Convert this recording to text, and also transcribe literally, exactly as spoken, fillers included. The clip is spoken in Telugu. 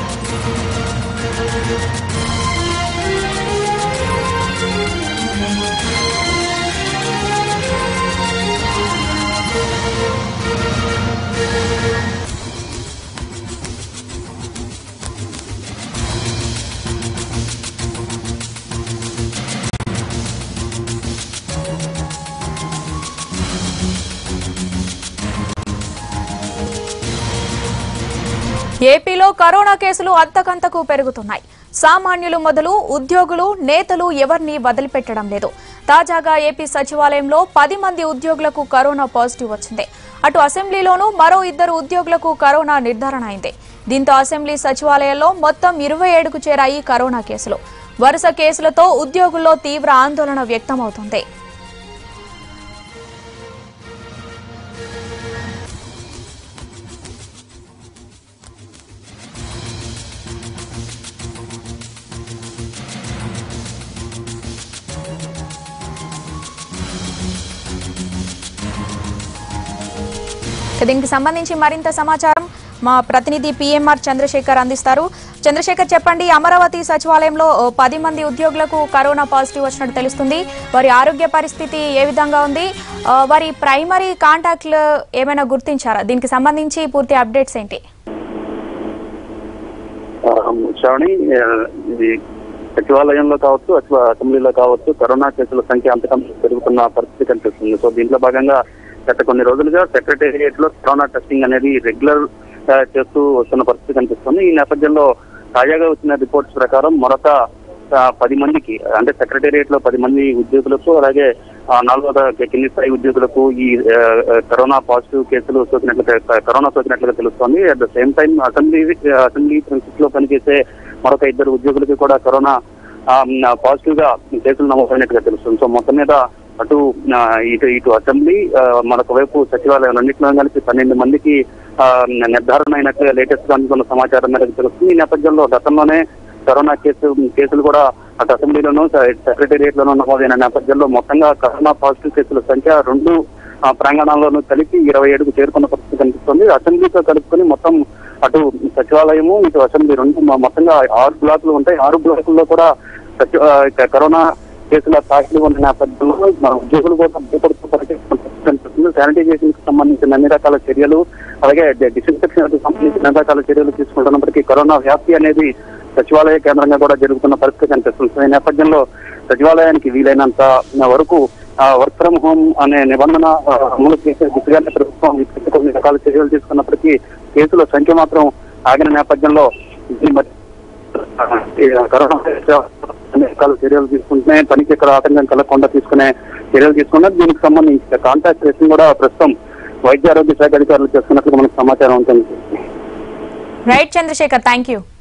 ఏపీలో కరోనా కేసులు అంతకంతకు పెరుగుతున్నాయి. సామాన్యులు మొదలు ఉద్యోగులు నేతలు ఎవరిని వదిలిపెట్టడం లేదు. తాజాగా ఏపీ సచివాలయంలో పది మంది ఉద్యోగులకు కరోనా పాజిటివ్ వచ్చింది. అటు అసెంబ్లీలోనూ మరో ఇద్దరు ఉద్యోగులకు కరోనా నిర్ధారణ అయింది. దీంతో అసెంబ్లీ సచివాలయంలో మొత్తం ఇరవై ఏడుకు చేరాయి కరోనా కేసులు. వరుస కేసులతో ఉద్యోగుల్లో తీవ్ర ఆందోళన వ్యక్తమవుతోంది. దీనికి సంబంధించి మరింత సమాచారం మా ప్రతినిధి పిఎంఆర్ చంద్రశేఖర్ అందిస్తారు. చంద్రశేఖర్, చెప్పండి, అమరావతి సచివాలయంలో పది మంది ఉద్యోగులకు కరోనా పాజిటివ్ వచ్చినట్టు తెలుస్తుంది. వారి ఆరోగ్య పరిస్థితి ఏ విధంగా ఉంది? వారి ప్రైమరీ కాంటాక్ట్లు ఏమైనా గుర్తించారా? దీనికి సంబంధించి పూర్తి అప్డేట్స్ ఏంటి? సచివాలయంలో కావచ్చు, అసెంబ్లీలో కావచ్చు, కరోనా కేసుల సంఖ్య అంతకంత పెరుగుతున్న పరిస్థితి కనిపిస్తుంది. సో దీంట్లో భాగంగా గత కొన్ని రోజులుగా సెక్రటేరియట్ లో కరోనా టెస్టింగ్ అనేది రెగ్యులర్ చేస్తూ వస్తున్న పరిస్థితి కనిపిస్తుంది. ఈ నేపథ్యంలో తాజాగా వచ్చిన రిపోర్ట్స్ ప్రకారం మరొక పది మందికి, అంటే సెక్రటేరియట్ లో పది మంది ఉద్యోగులకు, అలాగే నాలుగో కింది స్థాయి ఉద్యోగులకు ఈ కరోనా పాజిటివ్ కేసులు సోకినట్లుగా కరోనా సోకినట్లుగా తెలుస్తోంది. At the same time assembly assembly principal లో పనిచేసే మరొక ఇద్దరు ఉద్యోగులకి కూడా కరోనా పాజిటివ్ గా కేసులు నమోదైనట్టుగా తెలుస్తుంది. సో మొత్తం మీద అటు ఇటు ఇటు అసెంబ్లీ, మరొక వైపు సచివాలయం అన్నింటిలో కలిసి పన్నెండు మందికి నిర్ధారణ అయినట్టుగా లేటెస్ట్ గా అందుకున్న సమాచారం మేరకు తెలుస్తుంది. ఈ నేపథ్యంలో గతంలోనే కరోనా కేసు కేసులు కూడా అటు అసెంబ్లీలోనూ సెక్రటేరియట్ లోనూ నమోదైన నేపథ్యంలో మొత్తంగా కరోనా పాజిటివ్ కేసుల సంఖ్య రెండు ప్రాంగణాల్లోనూ కలిపి ఇరవై ఏడుకు చేరుకున్న పరిస్థితి కనిపిస్తుంది. అసెంబ్లీతో కలుపుకొని మొత్తం అటు సచివాలయము ఇటు అసెంబ్లీ రెండు మొత్తంగా ఆరు బ్లాకులు ఉంటాయి. ఆరు బ్లాకుల్లో కూడా కరోనా కేసుల సాక్షులు ఉన్న నేపథ్యంలో మన ఉద్యోగులు కూడా భయపడుతూ కనిపిస్తుంది. శానిటైజేషన్ కి సంబంధించిన అన్ని రకాల చర్యలు, అలాగే డిస్ఇన్ఫెక్షన్ కి సంబంధించిన అన్ని రకాల చర్యలు తీసుకుంటున్నప్పటికీ కరోనా వ్యాప్తి అనేది సచివాలయ కేంద్రంగా కూడా జరుగుతున్న పరిస్థితి కనిపిస్తుంది. ఈ నేపథ్యంలో సచివాలయానికి వీలైనంత వరకు వర్క్ ఫ్రం హోమ్ అనే నిబంధన అమలు చేసే దిశగానే ప్రభుత్వం కొన్ని రకాల చర్యలు తీసుకున్నప్పటికీ కేసుల సంఖ్య మాత్రం ఆగిన నేపథ్యంలో కరోనా అన్ని రకాల చర్యలు తీసుకుంటే పనికి ఇక్కడ ఆటంకం కలగకుండా తీసుకునే చర్యలు తీసుకున్నారు. దీనికి సంబంధించి కాంటాక్ట్ ట్రేసింగ్ కూడా ప్రస్తుతం వైద్య ఆరోగ్య శాఖ అధికారులు చేస్తున్నట్లు మనకు సమాచారం ఉంటుంది. Right Chandrashekhar, thank you.